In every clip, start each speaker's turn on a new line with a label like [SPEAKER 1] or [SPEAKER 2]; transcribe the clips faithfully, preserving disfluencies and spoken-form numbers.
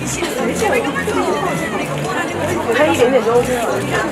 [SPEAKER 1] 他一点点就 OK 了。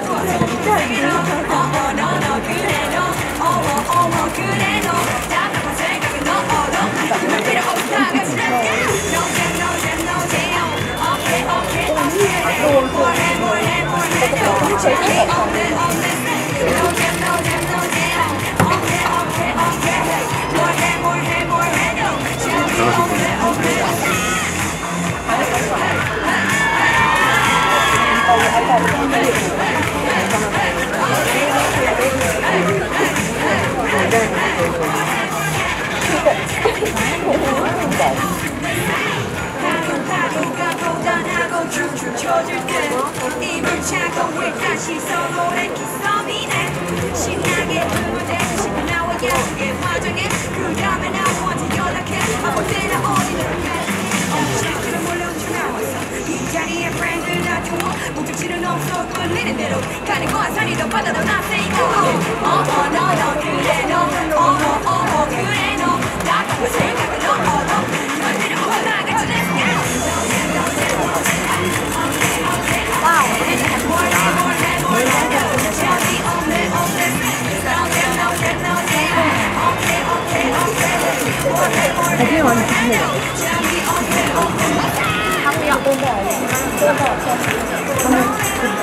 [SPEAKER 2] 입을 차고 왜 다시 서로를 기싸미네 신나게 불을 대신 나와 예쁘게 화장해 그 다음에 나한테 연락해 아무 때나 어디든 언제쯤 몰려쳐 나왔어 이 자리에 프렌드 놔두어 목적지는 없어 끌리는 대로 가는 거야 산이 더 바다도 나 say go 어어 너 너 그래 너 어어 어어 그래 너 나도 생각은 너 어어 너희들은 어디나 같이 let's go
[SPEAKER 1] 还挺好，你吃那个。他不要。他们。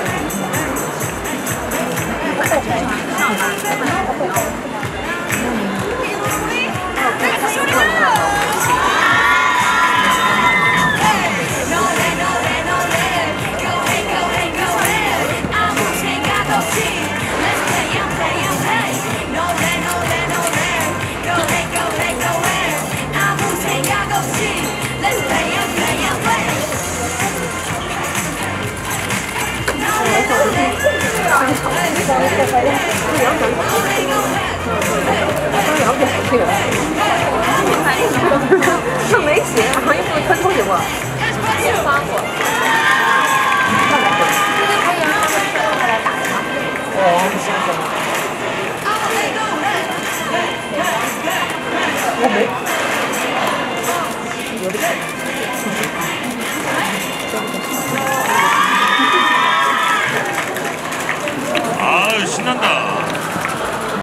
[SPEAKER 1] 这没写，好像一副穿透行吗？发过。哦，行行。我没。有的。